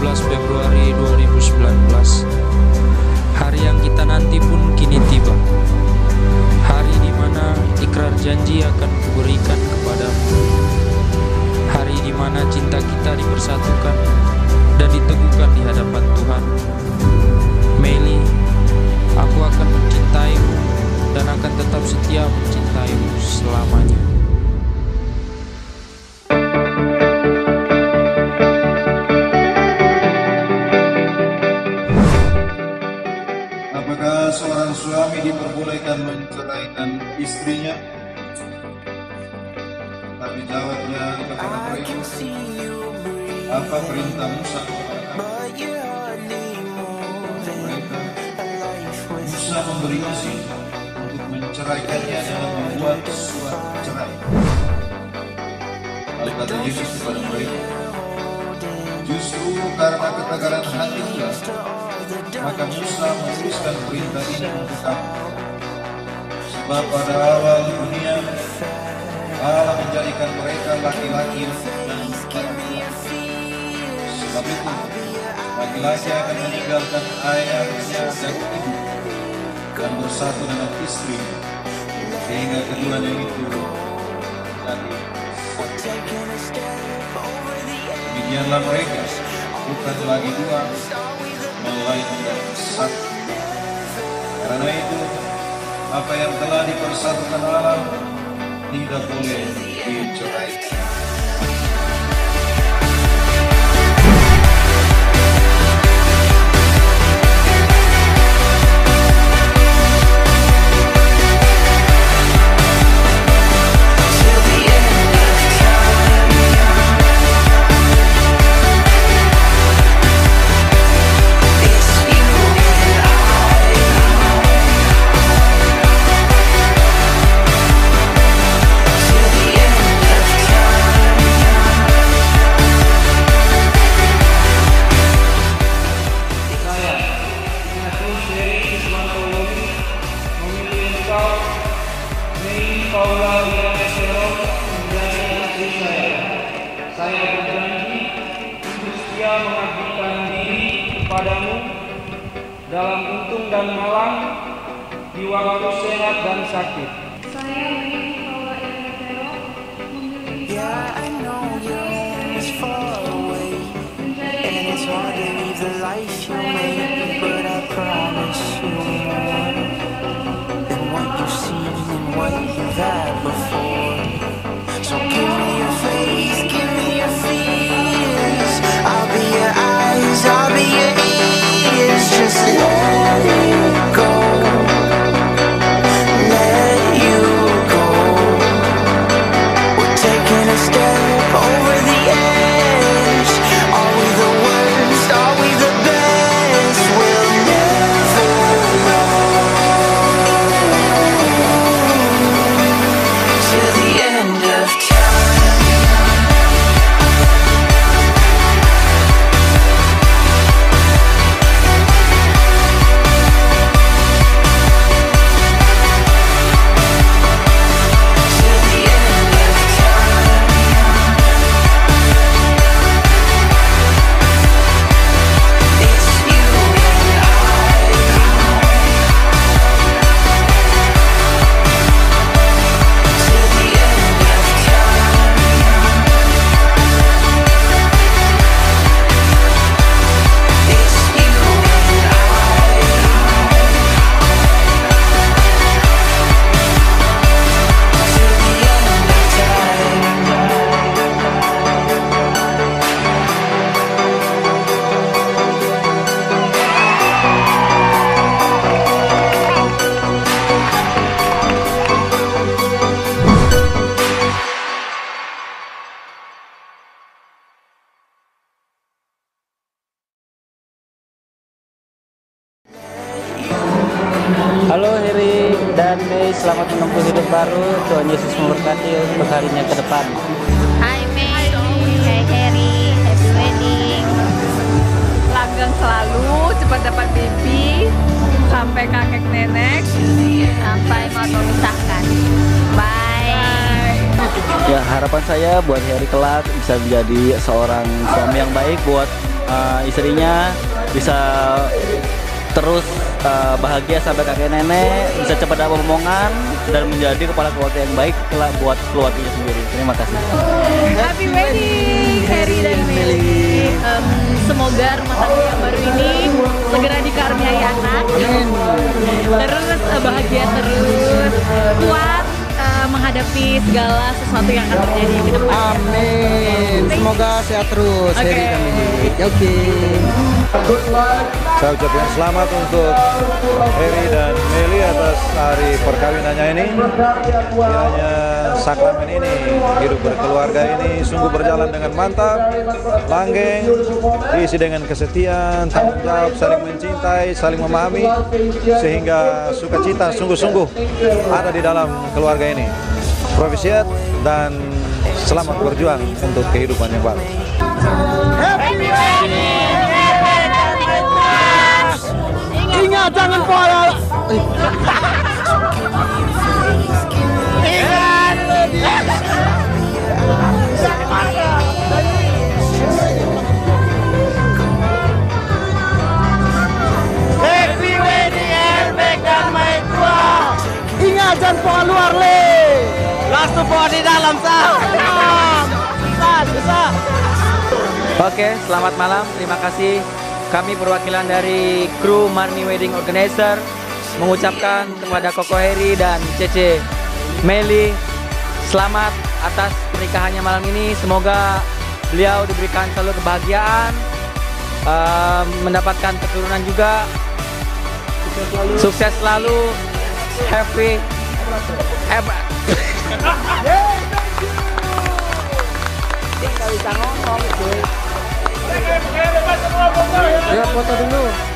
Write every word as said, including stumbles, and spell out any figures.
belas Februari dua ribu sembilan belas. Hari yang kita nanti pun kini tiba. Hari di mana ikrar janji akan kuberikan kepadamu. Hari di mana cinta kita dipersatukan dan diteguhkan di hadapan Tuhan. Meli, aku akan mencintaimu dan akan tetap setia mencintaimu selamanya. Apakah seorang suami diperbolehkan menceraikan istrinya? Tapi jawabnya kepada mereka, apa perintah Musa kepada mereka? Musa memberi izin untuk menceraikannya dengan membuat surat cerai. Lalu kata Yesus kepada mereka, justru karena ketegaran hati pula, maka Musa menuliskan perintah ini untuk kamu. Sebab pada awal dunia Allah menjadikan mereka laki-laki dan perempuan. Sebab itu laki-laki akan meninggalkan ayahnya dan ibu dan bersatu dengan istri, sehingga keduanya itu menjadi satu. Demikianlah mereka bukan lagi dua, melainkan satu. Karena itu apa yang telah dipersatukan Allah tidak boleh diceraikan. Saya berjanji untuk setia mengabdikan diri kepadamu dalam untung dan malang, di waktu sehat dan sakit. Saya Mei Paula Elvero memilih Halo Heri dan Mei, selamat menempuh hidup baru. Tuhan Yesus memberkati untuk harinya ke depan. Hai Mei, hai Heri, happy wedding. Langgeng selalu, cepat dapat baby, sampai kakek nenek, sampai mau memisahkan. Bye. Ya, harapan saya buat Heri kelak bisa menjadi seorang suami yang baik buat uh, istrinya bisa terus uh, bahagia sampai kakek nenek, bisa cepat dapat omongan dan menjadi kepala keluarga yang baik kelak buat keluarganya sendiri. Terima kasih. Happy wedding Harry dan Meli. Um, semoga rumah tangga yang baru ini segera dikaruniai anak. Terus uh, bahagia terus, kuat uh, menghadapi segala sesuatu yang akan terjadi ke depan. Amin. Semoga sehat terus Oke. Harry dan Meli. Oke. Saya ucapkan selamat untuk Harry dan Meli atas hari perkawinannya ini. Kiranya sakramen ini, hidup berkeluarga ini sungguh berjalan dengan mantap, langgeng, diisi dengan kesetiaan, tanggung jawab, saling mencintai, saling memahami, sehingga sukacita sungguh-sungguh ada di dalam keluarga ini. Profisiat dan selamat berjuang untuk kehidupan yang baru. Ingat jangan pola. Happy wedding Airbag dan main tua. Ingat jangan pola luar le. Last support di dalam sah. Bisa, bisa. Oke, selamat malam. Terima kasih. Kami perwakilan dari kru Marni Wedding Organizer mengucapkan kepada Koko Harry dan Cece Meli selamat atas pernikahannya malam ini. Semoga beliau diberikan selalu kebahagiaan, uh, mendapatkan keturunan juga, sukses selalu, happy, hebat. Ya foto dulu.